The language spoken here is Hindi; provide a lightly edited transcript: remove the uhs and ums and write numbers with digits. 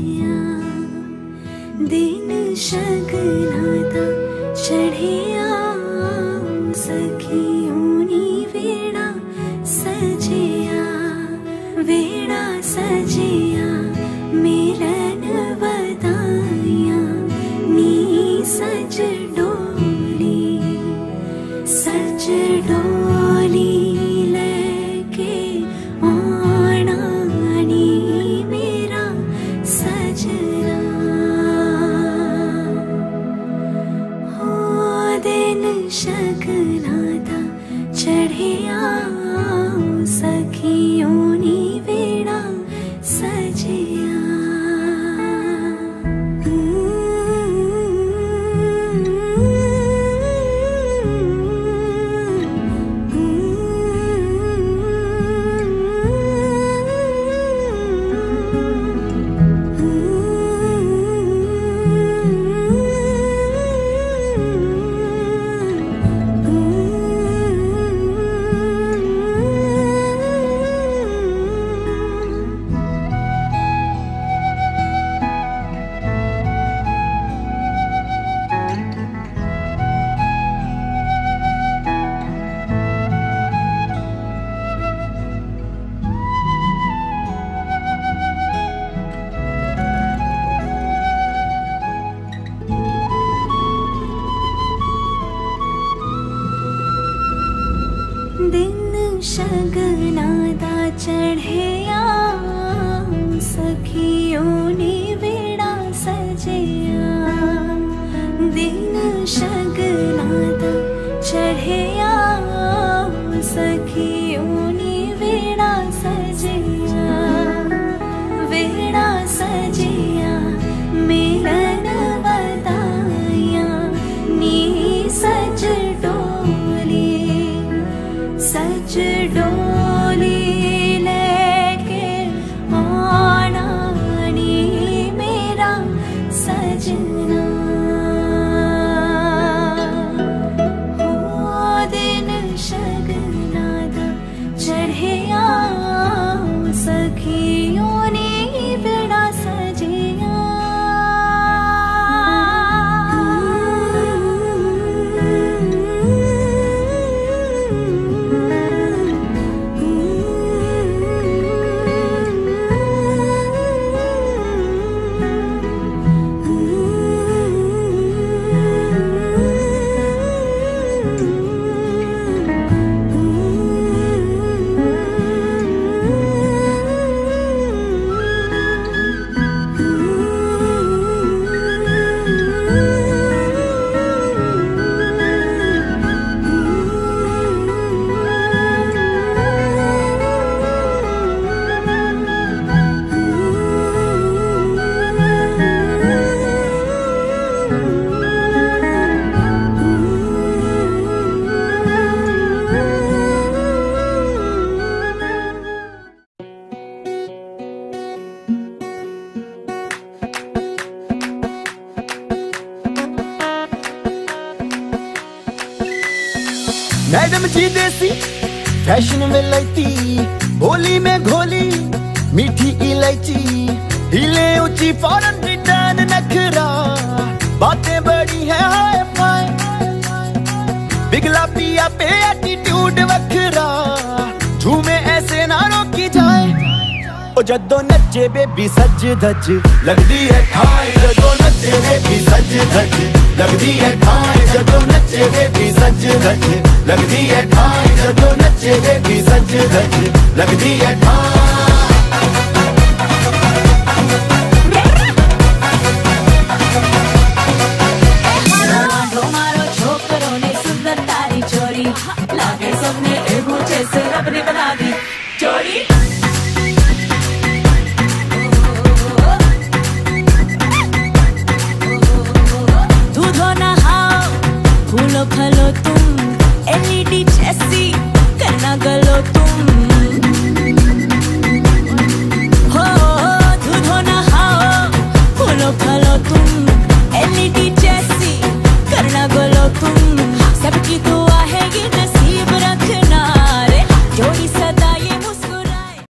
सजिया दिन शगना दा चढ़िया सखियों नी वेड़ा सजिया मिलन वदाइया नी सज डोली लेके आना नी मेरा सजना हो दिन शगना दा चढ़िया सखियों नी वेड़ा सजिया दिन शगना दा चढ़िया सखियों नी वेड़ा सजिया दिन शगना दा चढ़िया सखियों नी वेड़ा सजिया मिलन वदाइया नी सज डोली लेके आना नी मेरा सजना हो दिन शगना दा चढ़िया सखियों नी वेड़ा सजिया मैडम जी देसी फैशन में लैती बोली में घोली मीठी इलायची हिले ऊंची फॉरेन रिटर्न नखरा बातें बड़ी है हाय फाय बिगला पिया पे एटीट्यूड वखरा झूमे ऐसे ना रोकी जाए ओ जदों नचे बेबी सज धज लगदी है ठाई जदों नचे बेबी सज धज लगदी है ठाई जदों नचे बेबी सज धज लगदी है ठाई जदों नचे बेबी सज धज लगदी है ठाई